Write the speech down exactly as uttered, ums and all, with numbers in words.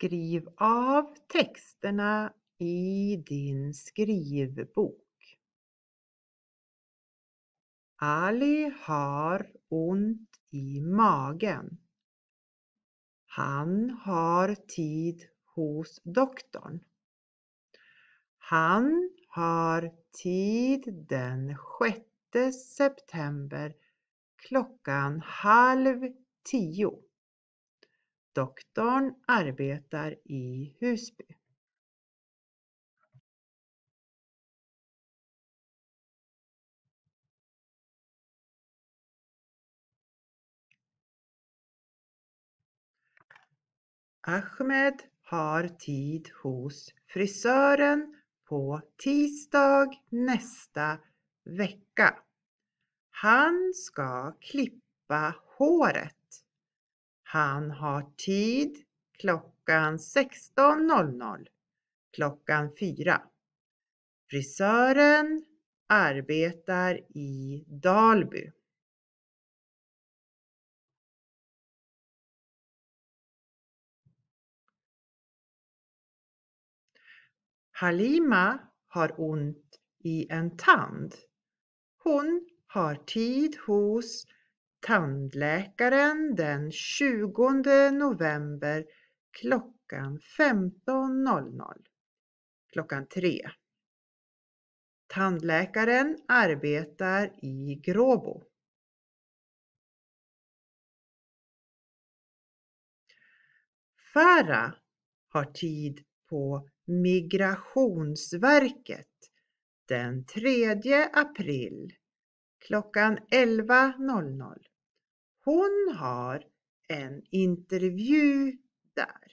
Skriv av texterna i din skrivbok. Ali har ont i magen. Han har tid hos doktorn. Han har tid den sjätte september klockan halv tio. Doktorn arbetar i Husby. Ahmed har tid hos frisören på tisdag nästa vecka. Han ska klippa håret. Han har tid klockan sexton noll noll, klockan fyra. Frisören arbetar i Dalby. Halima har ont i en tand. Hon har tid hos tandläkaren den tjugonde november klockan femton noll noll, klockan tre. Tandläkaren arbetar i Gråbo. Farah har tid på Migrationsverket den tredje april klockan elva noll noll. Hon har en intervju där.